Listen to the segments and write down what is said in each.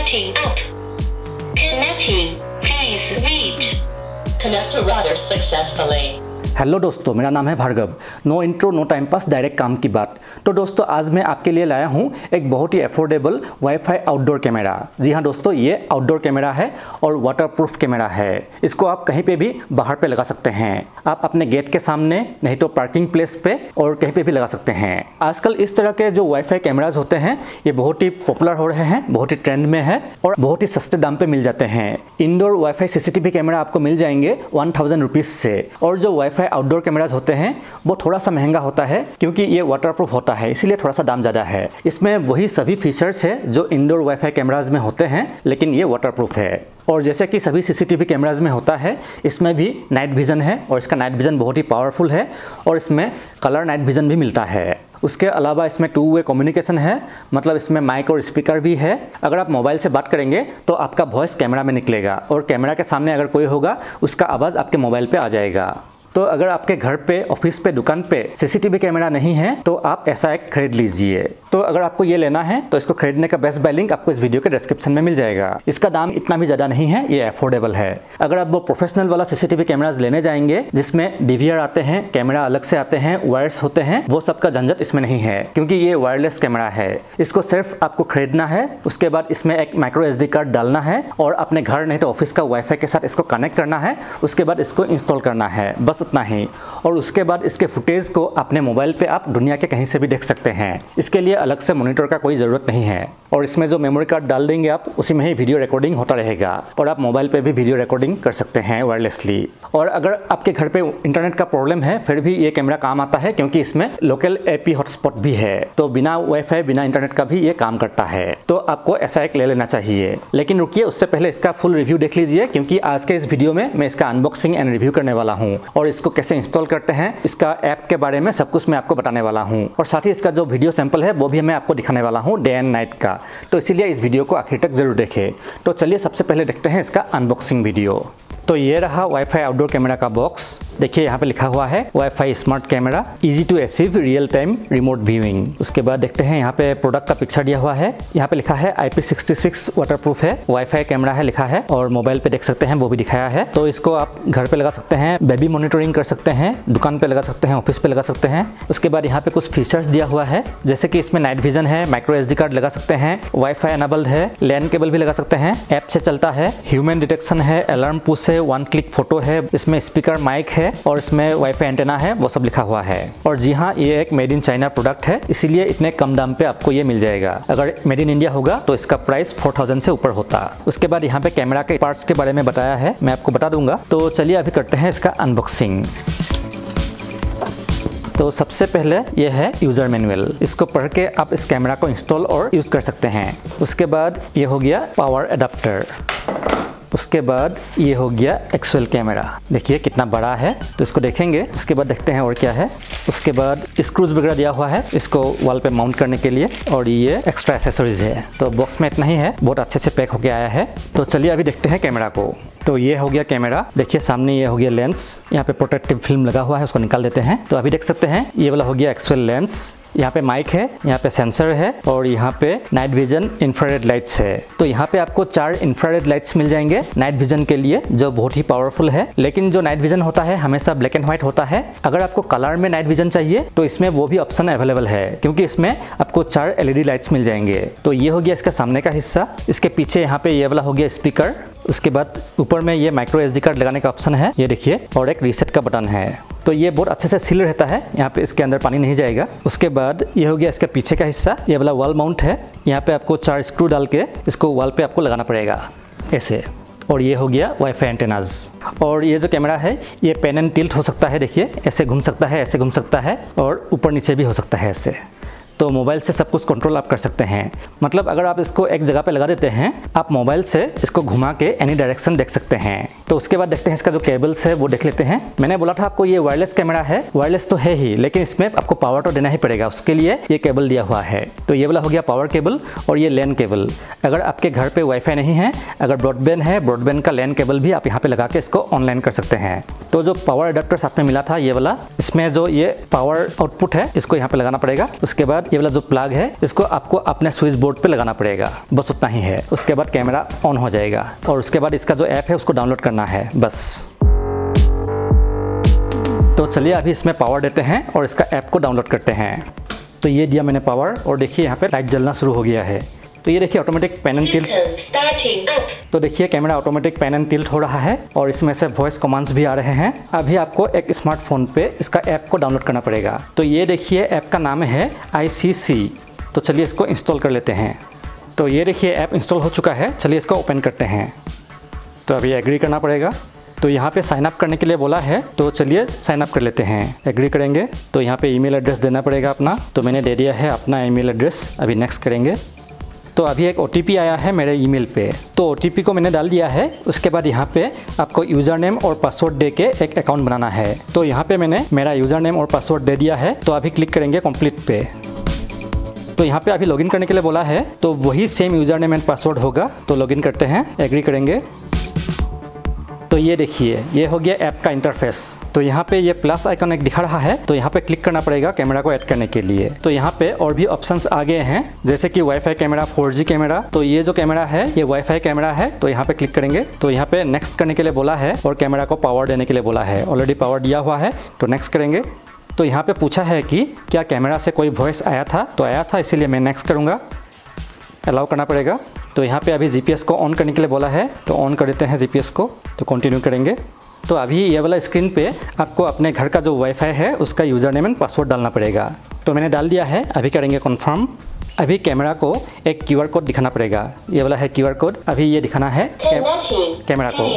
Connecting up. Connecting. Please wait. Connect to router successfully. Hello दोस्तों, मेरा नाम है Bhargav. No intro no time pass, direct काम की बात। तो दोस्तों, आज मैं आपके लिए लाया हूँ एक बहुत ही अफोर्डेबल वाईफाई आउटडोर कैमरा। जी हाँ दोस्तों, ये आउटडोर कैमरा है और वाटरप्रूफ कैमरा है। इसको आप कहीं पे भी बाहर पे लगा सकते हैं। आप अपने गेट के सामने, नहीं तो पार्किंग प्लेस पे और कहीं पे भी लगा सकते हैं। आजकल इस तरह के जो वाईफाई कैमराज होते हैं ये बहुत ही पॉपुलर हो रहे हैं, बहुत ही ट्रेंड में है और बहुत ही सस्ते दाम पे मिल जाते हैं। इंडोर वाईफाई सीसीटीवी कैमरा आपको मिल जाएंगे 1000 रुपीज़ से, और जो वाईफाई आउटडोर कैमराज होते हैं वो थोड़ा सा महंगा होता है क्योंकि ये वाटरप्रूफ होता है, इसीलिए थोड़ा सा दाम ज़्यादा है। इसमें वही सभी फीचर्स है जो इंडोर वाईफाई कैमराज में होते हैं, लेकिन ये वाटरप्रूफ है। और जैसे कि सभी सीसीटीवी कैमराज में होता है, इसमें भी नाइट विज़न है और इसका नाइट विज़न बहुत ही पावरफुल है और इसमें कलर नाइट विज़न भी मिलता है। उसके अलावा इसमें 2 वे कम्युनिकेशन है, मतलब इसमें माइक और स्पीकर भी है। अगर आप मोबाइल से बात करेंगे तो आपका वॉइस कैमरा में निकलेगा और कैमरा के सामने अगर कोई होगा उसका आवाज़ आपके मोबाइल पे आ जाएगा। तो अगर आपके घर पे, ऑफिस पे, दुकान पे सीसीटीवी कैमरा नहीं है तो आप ऐसा एक खरीद लीजिए। तो अगर आपको ये लेना है तो इसको खरीदने का बेस्ट बाय लिंक आपको इस वीडियो के डिस्क्रिप्शन में मिल जाएगा। इसका दाम इतना भी ज़्यादा नहीं है, ये अफोर्डेबल है। अगर आप वो प्रोफेशनल वाला सीसीटीवी कैमराज लेने जाएंगे जिसमें डीवीआर आते हैं, कैमरा अलग से आते हैं, वायर्स होते हैं, वो सब का झंझट इसमें नहीं है क्योंकि ये वायरलेस कैमरा है। इसको सिर्फ आपको खरीदना है, उसके बाद इसमें एक माइक्रो SD कार्ड डालना है और अपने घर नहीं तो ऑफिस का वाईफाई के साथ इसको कनेक्ट करना है, उसके बाद इसको इंस्टॉल करना है, बस उतना ही। और उसके बाद इसके फुटेज को अपने मोबाइल पे आप दुनिया के कहीं से भी देख सकते हैं। इसके लिए अलग से मॉनिटर का कोई ज़रूरत नहीं है और इसमें जो मेमोरी कार्ड डाल देंगे आप, उसी में ही वीडियो रिकॉर्डिंग होता रहेगा और आप मोबाइल पे भी वीडियो रिकॉर्डिंग कर सकते हैं वायरलेसली। और अगर आपके घर पे इंटरनेट का प्रॉब्लम है फिर भी ये कैमरा काम आता है क्योंकि इसमें लोकल AP हॉटस्पॉट भी है, तो बिना वाईफाई, बिना इंटरनेट का भी ये काम करता है। तो आपको ऐसा एक ले लेना चाहिए। लेकिन रुकिए, उससे पहले इसका फुल रिव्यू देख लीजिए क्योंकि आज के इस वीडियो में मैं इसका अनबॉक्सिंग एंड रिव्यू करने वाला हूँ और इसको कैसे इंस्टॉल करते हैं, इसका ऐप के बारे में सब कुछ मैं आपको बताने वाला हूं और साथ ही इसका जो वीडियो सैंपल है वो भी मैं आपको दिखाने वाला हूं डे एंड नाइट का। तो इसीलिए इस वीडियो को आखिर तक जरूर देखें। तो चलिए सबसे पहले देखते हैं इसका अनबॉक्सिंग वीडियो। तो ये रहा वाईफाई आउटडोर कैमरा का बॉक्स। देखिए यहाँ पे लिखा हुआ है wifi smart camera, easy to achieve real time remote viewing. उसके बाद देखते हैं यहाँ पे प्रोडक्ट का पिक्चर दिया हुआ है। यहाँ पे लिखा है IP66 वाटरप्रूफ है, वाईफाई कैमरा है लिखा है और मोबाइल पे देख सकते हैं वो भी दिखाया है। तो इसको आप घर पे लगा सकते हैं, बेबी मॉनिटरिंग कर सकते हैं, दुकान पे लगा सकते हैं, ऑफिस पे लगा सकते हैं। उसके बाद यहाँ पे कुछ फीचर्स दिया हुआ है जैसे कि इसमें नाइट विजन है, माइक्रो SD कार्ड लगा सकते हैं, वाईफाई एनेबल्ड है, लैन केबल भी लगा सकते हैं, ऐप से चलता है, ह्यूमन डिटेक्शन है, अलार्म पुश है, 1 क्लिक फोटो है, इसमें स्पीकर माइक है और इसमें वाईफाई एंटेना है, वो सब लिखा हुआ है। और जी हाँ, ये एक मेड इन चाइना प्रोडक्ट है, इसीलिए इतने कम दाम पे आपको ये मिल जाएगा। अगर मेड इन इंडिया होगा तो इसका प्राइस 4000 से ऊपर होता। उसके बाद यहाँ पे कैमरा के पार्ट्स के बारे में बताया है, मैं आपको बता दूंगा। तो चलिए अभी करते हैं इसका अनबॉक्सिंग। तो सबसे पहले ये है यूज़र मैनुअल, इसको पढ़ के आप इस कैमरा को इंस्टॉल और यूज़ कर सकते हैं। उसके बाद ये हो गया पावर अडाप्टर। उसके बाद ये हो गया एक्चुअल कैमरा, देखिए कितना बड़ा है, तो इसको देखेंगे। उसके बाद देखते हैं और क्या है। उसके बाद स्क्रूज वगैरह दिया हुआ है इसको वॉल पे माउंट करने के लिए और ये एक्स्ट्रा एक्सेसरीज है। तो बॉक्स में इतना ही है, बहुत अच्छे से पैक होके आया है। तो चलिए अभी देखते हैं कैमरा को। तो ये हो गया कैमरा, देखिए सामने ये हो गया लेंस, यहाँ पे प्रोटेक्टिव फिल्म लगा हुआ है, उसको निकाल देते हैं। तो अभी देख सकते हैं ये वाला हो गया एक्चुअल लेंस। यहाँ पे माइक है, यहाँ पे सेंसर है और यहाँ पे नाइट विजन इंफ्रारेड लाइट्स है। तो यहाँ पे आपको 4 इंफ्रारेड लाइट्स मिल जाएंगे नाइट विजन के लिए, जो बहुत ही पावरफुल है। लेकिन जो नाइट विजन होता है हमेशा ब्लैक एंड व्हाइट होता है। अगर आपको कलर में नाइट विजन चाहिए तो इसमें वो भी ऑप्शन अवेलेबल है क्योंकि इसमें आपको 4 LED लाइट्स मिल जाएंगे। तो ये हो गया इसका सामने का हिस्सा। इसके पीछे यहाँ पे ये वाला हो गया स्पीकर। उसके बाद ऊपर में ये माइक्रो SD कार्ड लगाने का ऑप्शन है, ये देखिए, और एक रीसेट का बटन है। तो ये बहुत अच्छे से सील रहता है, यहाँ पे इसके अंदर पानी नहीं जाएगा। उसके बाद ये हो गया इसके पीछे का हिस्सा, ये वाला वॉल माउंट है। यहाँ पे आपको 4 स्क्रू डाल के इसको वॉल पे आपको लगाना पड़ेगा ऐसे। और ये हो गया वाईफाई एंटेनाज। और ये जो कैमरा है ये पेन एंड टिल्ट हो सकता है, देखिए ऐसे घूम सकता है, ऐसे घूम सकता है और ऊपर नीचे भी हो सकता है ऐसे। तो मोबाइल से सब कुछ कंट्रोल आप कर सकते हैं। मतलब अगर आप इसको एक जगह पे लगा देते हैं, आप मोबाइल से इसको घुमा के एनी डायरेक्शन देख सकते हैं। तो उसके बाद देखते हैं इसका जो केबल्स है वो देख लेते हैं। मैंने बोला था आपको ये वायरलेस कैमरा है, वायरलेस तो है ही, लेकिन इसमें आपको पावर तो देना ही पड़ेगा, उसके लिए ये केबल दिया हुआ है। तो ये वाला हो गया पावर केबल और ये लैन केबल। अगर आपके घर पे वाईफाई नहीं है, अगर ब्रॉडबैंड है, ब्रॉडबैंड का लैन केबल भी आप यहाँ पे लगा के इसको ऑनलाइन कर सकते हैं। तो जो पावर अडेप्टर साथ में मिला था ये वाला, इसमें जो ये पावर आउटपुट है इसको यहाँ पे लगाना पड़ेगा। उसके बाद ये वाला जो प्लग है इसको आपको अपने स्विच बोर्ड पे लगाना पड़ेगा, बस उतना ही है। उसके बाद कैमरा ऑन हो जाएगा और उसके बाद इसका जो ऐप है उसको डाउनलोड करना है बस। तो चलिए अभी इसमें पावर देते हैं और इसका ऐप को डाउनलोड करते हैं। तो ये दिया मैंने पावर और देखिए यहाँ पे लाइट जलना शुरू हो गया है। तो ये देखिए ऑटोमेटिक पैन एंड टिल्ट, तो देखिए camera automatic pan and tilt हो रहा है और इसमें से वॉइस कमांड्स भी आ रहे हैं। अभी आपको एक स्मार्टफोन पे इसका ऐप को डाउनलोड करना पड़ेगा। तो ये देखिए ऐप का नाम है ICC। तो चलिए इसको इंस्टॉल कर लेते हैं। तो ये देखिए ऐप इंस्टॉल हो चुका है, चलिए इसको ओपन करते हैं। तो अभी एग्री करना पड़ेगा। तो यहाँ पे साइन अप करने के लिए बोला है, तो चलिए साइन अप कर लेते हैं। एग्री करेंगे तो यहाँ पे ईमेल एड्रेस देना पड़ेगा अपना, तो मैंने दे दिया है अपना ईमेल एड्रेस। अभी नेक्स्ट करेंगे। तो अभी एक OTP आया है मेरे ईमेल पे, तो OTP को मैंने डाल दिया है। उसके बाद यहाँ पे आपको यूज़र नेम और पासवर्ड दे के एक अकाउंट बनाना है। तो यहाँ पे मैंने मेरा यूज़र नेम और पासवर्ड दे दिया है। तो अभी क्लिक करेंगे कंप्लीट पे। तो यहाँ पे अभी लॉगिन करने के लिए बोला है, तो वही same user name and password होगा। तो लॉगिन करते हैं, एग्री करेंगे। तो ये देखिए ये हो गया ऐप का इंटरफेस। तो यहाँ पे ये प्लस आइकन एक दिखा रहा है, तो यहाँ पे क्लिक करना पड़ेगा कैमरा को ऐड करने के लिए। तो यहाँ पे और भी ऑप्शंस आ गए हैं, जैसे कि वाईफाई कैमरा, 4G कैमरा। तो ये जो कैमरा है ये वाईफाई कैमरा है, तो यहाँ पे क्लिक करेंगे। तो यहाँ पे नेक्स्ट करने के लिए बोला है और कैमरा को पावर देने के लिए बोला है। ऑलरेडी पावर दिया हुआ है, तो नेक्स्ट करेंगे। तो यहाँ पे पूछा है कि क्या कैमरा से कोई वॉइस आया था, तो आया था, इसीलिए मैं नेक्स्ट करूँगा। अलाउ करना पड़ेगा। तो यहाँ पे अभी GPS को ऑन करने के लिए बोला है, तो ऑन कर देते हैं GPS को। तो कंटिन्यू करेंगे। तो अभी ये वाला स्क्रीन पे आपको अपने घर का जो वाईफाई है उसका यूज़र नेम एंड पासवर्ड डालना पड़ेगा। तो मैंने डाल दिया है, अभी करेंगे कन्फर्म। अभी कैमरा को एक QR कोड दिखाना पड़ेगा, ये वाला है QR कोड। अभी ये दिखाना है कैमरा को।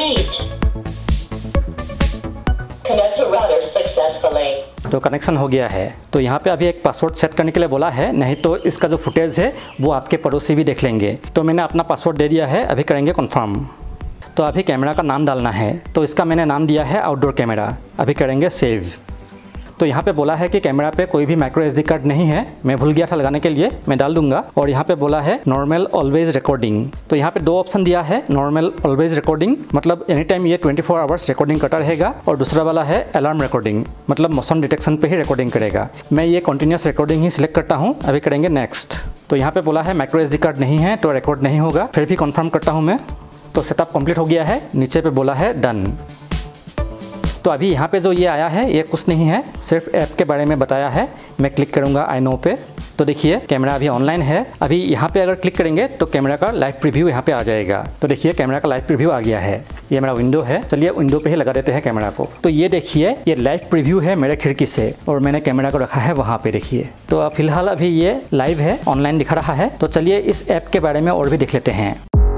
तो कनेक्शन हो गया है। तो यहाँ पे अभी एक पासवर्ड सेट करने के लिए बोला है, नहीं तो इसका जो फुटेज है वो आपके पड़ोसी भी देख लेंगे। तो मैंने अपना पासवर्ड दे दिया है, अभी करेंगे कन्फर्म। तो अभी कैमरा का नाम डालना है, तो इसका मैंने नाम दिया है आउटडोर कैमरा। अभी करेंगे सेव। तो यहाँ पे बोला है कि कैमरा पे कोई भी माइक्रो SD कार्ड नहीं है, मैं भूल गया था लगाने के लिए, मैं डाल दूंगा। और यहाँ पे बोला है नॉर्मल ऑलवेज रिकॉर्डिंग। तो यहाँ पे दो ऑप्शन दिया है, नॉर्मल ऑलवेज रिकॉर्डिंग मतलब एनी टाइम ये 24 आवर्स रिकॉर्डिंग करता रहेगा, और दूसरा वाला है अलार्म रिकॉर्डिंग मतलब मोशन डिटेक्शन पे ही रिकॉर्डिंग करेगा। मैं ये कंटिन्यूस रिकॉर्डिंग ही सिलेक्ट करता हूँ। अभी करेंगे नेक्स्ट। तो यहाँ पे बोला है माइक्रो SD कार्ड नहीं है तो रिकॉर्ड नहीं होगा, फिर भी कन्फर्म करता हूँ मैं। तो सेटअप कंप्लीट हो गया है, नीचे पे बोला है डन। तो अभी यहाँ पे जो ये आया है ये कुछ नहीं है, सिर्फ ऐप के बारे में बताया है। मैं क्लिक करूँगा आई नो पे। तो देखिए कैमरा अभी ऑनलाइन है। अभी यहाँ पे अगर क्लिक करेंगे तो कैमरा का लाइव प्रीव्यू यहाँ पे आ जाएगा। तो देखिए कैमरा का लाइव प्रीव्यू आ गया है। ये मेरा विंडो है, चलिए विंडो पे ही लगा देते हैं कैमरा को। तो ये देखिए ये लाइव प्रीव्यू है मेरे खिड़की से, और मैंने कैमरा को रखा है वहाँ पे। देखिए तो फिलहाल अभी ये लाइव है, ऑनलाइन दिखा रहा है। तो चलिए इस ऐप के बारे में और भी देख लेते हैं।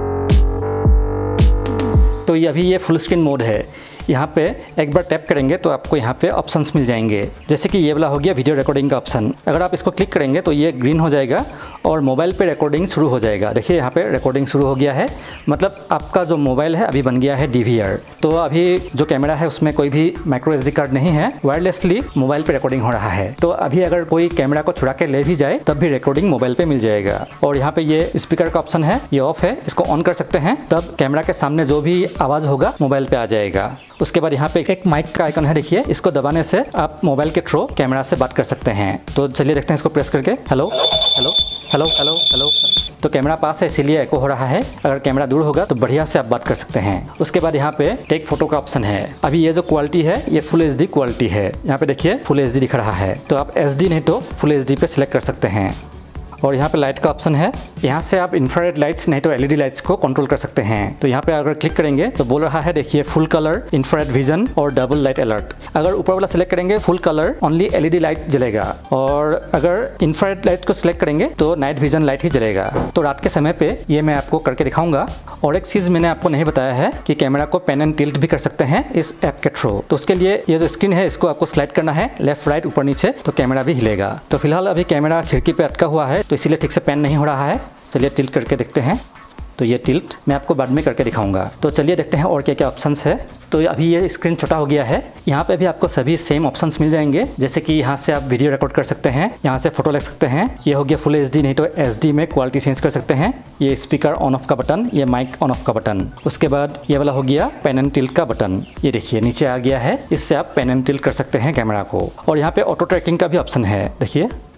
तो ये अभी ये फुल स्क्रीन मोड है। यहाँ पे एक बार टैप करेंगे तो आपको यहाँ पे ऑप्शंस मिल जाएंगे, जैसे कि ये वाला हो गया वीडियो रिकॉर्डिंग का ऑप्शन। अगर आप इसको क्लिक करेंगे तो ये ग्रीन हो जाएगा और मोबाइल पे रिकॉर्डिंग शुरू हो जाएगा। देखिए यहाँ पे रिकॉर्डिंग शुरू हो गया है, मतलब आपका जो मोबाइल है अभी बन गया है DVR। तो अभी जो कैमरा है उसमें कोई भी माइक्रो SD कार्ड नहीं है, वायरलेसली मोबाइल पे रिकॉर्डिंग हो रहा है। तो अभी अगर कोई कैमरा को छुड़ा के ले भी जाए तब भी रिकॉर्डिंग मोबाइल पे मिल जाएगा। और यहाँ पे ये स्पीकर का ऑप्शन है, ये ऑफ है, इसको ऑन कर सकते हैं, तब कैमरा के सामने जो भी आवाज़ होगा मोबाइल पे आ जाएगा। उसके बाद यहाँ पे एक माइक का आइकन है, देखिए इसको दबाने से आप मोबाइल के थ्रू कैमरा से बात कर सकते हैं। तो चलिए देखते हैं इसको प्रेस करके। Hello hello hello hello hello. तो कैमरा पास है इसीलिए एको हो रहा है, अगर कैमरा दूर होगा तो बढ़िया से आप बात कर सकते हैं। उसके बाद यहाँ पे टेक फोटो का ऑप्शन है। अभी ये जो क्वालिटी है ये फुल HD क्वालिटी है, यहाँ पे देखिए फुल HD दिख रहा है। तो आप SD नहीं तो फुल HD पे सिलेक्ट कर सकते हैं। और यहाँ पे लाइट का ऑप्शन है, यहाँ से आप इंफ्रारेड लाइट्स नहीं तो LED लाइट्स को कंट्रोल कर सकते हैं। तो यहाँ पे अगर क्लिक करेंगे तो बोल रहा है देखिए फुल कलर, इंफ्रारेड विजन और डबल लाइट अलर्ट। अगर ऊपर वाला सिलेक्ट करेंगे full colour only LED light जलेगा, और अगर इंफ्रारेड लाइट को सिलेक्ट करेंगे तो नाइट विजन लाइट ही जलेगा। तो रात के समय पे ये मैं आपको करके दिखाऊंगा। और एक चीज़ मैंने आपको नहीं बताया है कि कैमरा को पेन एंड टिल्ट भी कर सकते हैं इस ऐप के थ्रू। तो उसके लिए ये जो स्क्रीन है इसको आपको स्लाइड करना है लेफ्ट राइट ऊपर नीचे, तो कैमरा भी हिलेगा। तो फिलहाल अभी कैमरा खिड़की पे अटका हुआ है तो इसीलिए ठीक से पेन नहीं हो रहा है। चलिए टिल्ट करके देखते हैं। तो ये टिल्ट मैं आपको बाद में करके दिखाऊंगा। तो चलिए देखते हैं और क्या क्या ऑप्शंस है। तो अभी ये स्क्रीन छोटा हो गया है, यहाँ पे भी आपको सभी सेम ऑप्शंस मिल जाएंगे, जैसे कि यहाँ से आप वीडियो रिकॉर्ड कर सकते हैं, यहाँ से फोटो ले सकते हैं, ये हो गया फुल HD नहीं तो SD में क्वालिटी चेंज कर सकते हैं, ये स्पीकर ऑन ऑफ का बटन, ये माइक ऑन ऑफ का बटन। उसके बाद ये वाला हो गया पेन एंड टिल्ट का बटन, ये देखिए नीचे आ गया है, इससे आप पेन एंड टिल्ट कर सकते हैं कैमरा को। और यहाँ पे ऑटो ट्रैकिंग का भी ऑप्शन है, देखिए।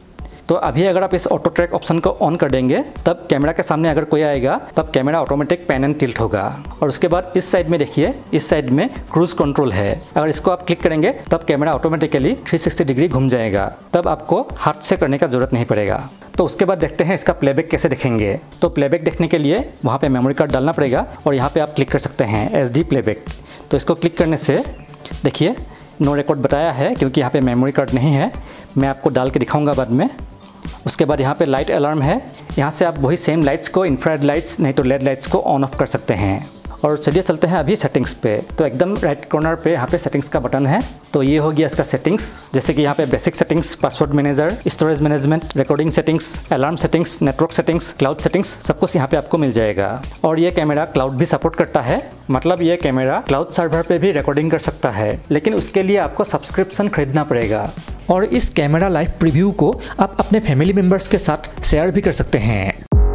तो अभी अगर आप इस ऑटो ट्रैक ऑप्शन को ऑन कर देंगे तब कैमरा के सामने अगर कोई आएगा तब camera automatic pan and tilt होगा। और उसके बाद इस साइड में देखिए, इस साइड में क्रूज कंट्रोल है। अगर इसको आप क्लिक करेंगे तब कैमरा ऑटोमेटिकली 360 डिग्री घूम जाएगा, तब आपको हाथ से करने का जरूरत नहीं पड़ेगा। तो उसके बाद देखते हैं इसका प्लेबैक कैसे देखेंगे। तो प्लेबैक देखने के लिए वहाँ पे मेमोरी कार्ड डालना पड़ेगा और यहाँ पे आप क्लिक कर सकते हैं SD प्लेबैक। तो इसको क्लिक करने से देखिए नो रिकॉर्ड बताया है क्योंकि यहाँ पे मेमोरी कार्ड नहीं है। मैं आपको डाल के दिखाऊंगा बाद में। उसके बाद यहाँ पे लाइट अलार्म है। यहाँ से आप वही सेम लाइट्स को, इंफ्रारेड लाइट्स नहीं तो LED लाइट्स को ऑन ऑफ कर सकते हैं। और चलिए चलते हैं अभी सेटिंग्स पे। तो एकदम राइट कॉर्नर पे यहाँ पे सेटिंग्स का बटन है। तो ये हो गया इसका सेटिंग्स, जैसे कि यहाँ पे basic settings, password manager, storage management, recording settings, alarm settings, network settings, cloud settings, सब कुछ यहाँ पे आपको मिल जाएगा। और ये कैमरा क्लाउड भी सपोर्ट करता है, मतलब ये कैमरा क्लाउड सर्वर पे भी रिकॉर्डिंग कर सकता है, लेकिन उसके लिए आपको सब्सक्रिप्शन खरीदना पड़ेगा। और इस कैमरा लाइव प्रीव्यू को आप अपने फैमिली मेम्बर्स के साथ शेयर भी कर सकते हैं।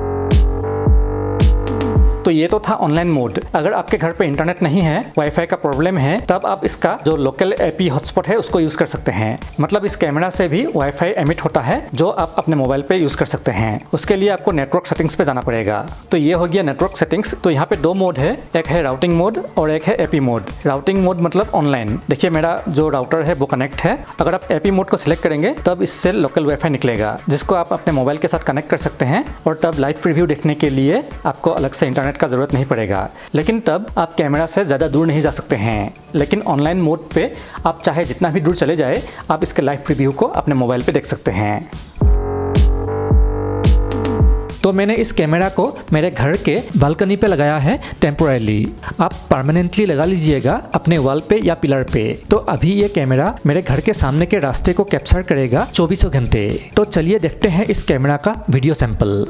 तो ये तो था ऑनलाइन मोड। अगर आपके घर पे इंटरनेट नहीं है, वाईफाई का प्रॉब्लम है, तब आप इसका जो लोकल AP हॉटस्पॉट है उसको यूज कर सकते हैं। मतलब इस कैमरा से भी वाईफाई एमिट होता है जो आप अपने मोबाइल पे यूज कर सकते हैं। उसके लिए आपको नेटवर्क सेटिंग्स पे जाना पड़ेगा। तो ये हो गया नेटवर्क सेटिंग्स। तो यहाँ पे दो मोड है, एक है राउटिंग मोड और एक है AP मोड। राउटिंग मोड मतलब ऑनलाइन। देखिए मेरा जो राउटर है वो कनेक्ट है। अगर आप AP मोड को सिलेक्ट करेंगे तब इससे लोकल वाईफाई निकलेगा, जिसको आप अपने मोबाइल के साथ कनेक्ट कर सकते हैं। और तब लाइव प्रीव्यू देखने के लिए आपको अलग से इंटरनेट का जरूरत नहीं पड़ेगा। लेकिन तब आप कैमरा से ज़्यादा दूर नहीं जा सकते हैं। लेकिन ऑनलाइन मोड पे आप चाहे जितना भी दूर चले जाए, आप इसके लाइव प्रीव्यू को अपने मोबाइल पे देख सकते हैं। तो मैंने इस कैमरा को मेरे घर के बालकनी पे लगाया है टेम्पोरली। आप परमानेंटली लगा लीजिएगा अपने वॉल पे या पिलर पे। तो अभी ये कैमरा मेरे घर के सामने के रास्ते को कैप्चर करेगा 24 घंटे। तो चलिए देखते हैं इस कैमरा का वीडियो सैंपल।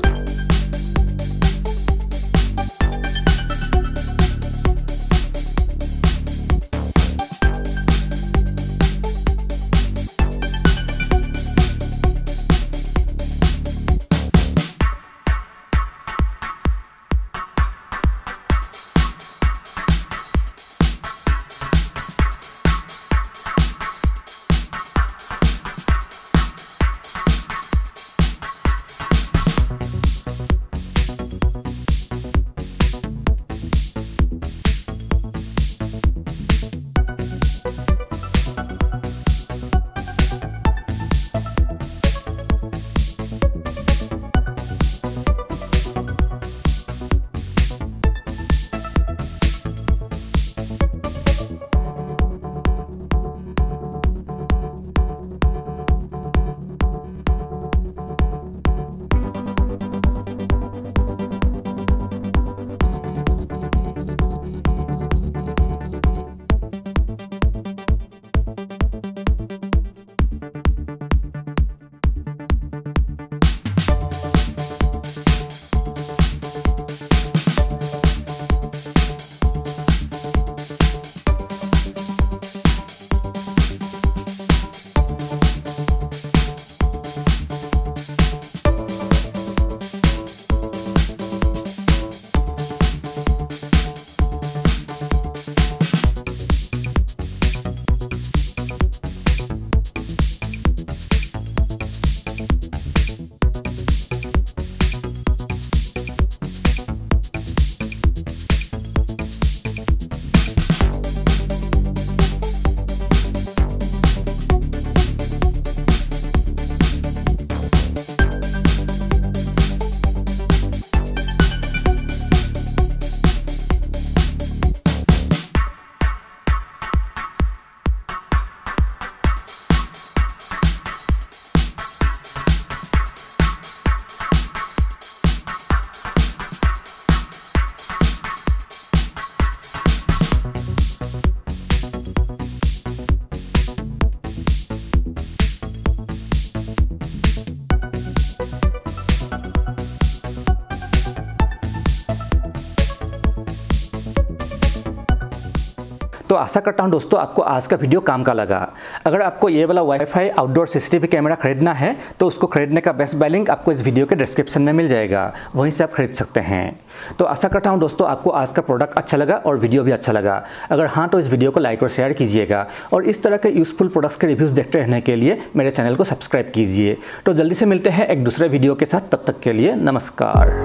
तो आशा करता हूँ दोस्तों आपको आज का वीडियो काम का लगा। अगर आपको ये वाला वाईफाई आउटडोर सीसीटीवी कैमरा खरीदना है तो उसको खरीदने का बेस्ट बाय लिंक आपको इस वीडियो के डिस्क्रिप्शन में मिल जाएगा, वहीं से आप खरीद सकते हैं। तो आशा करता हूँ दोस्तों आपको आज का प्रोडक्ट अच्छा लगा और वीडियो भी अच्छा लगा। अगर हाँ तो इस वीडियो को लाइक और शेयर कीजिएगा और इस तरह के यूजफुल प्रोडक्ट्स के रिव्यूज़ देखते रहने के लिए मेरे चैनल को सब्सक्राइब कीजिए। तो जल्दी से मिलते हैं एक दूसरे वीडियो के साथ, तब तक के लिए नमस्कार।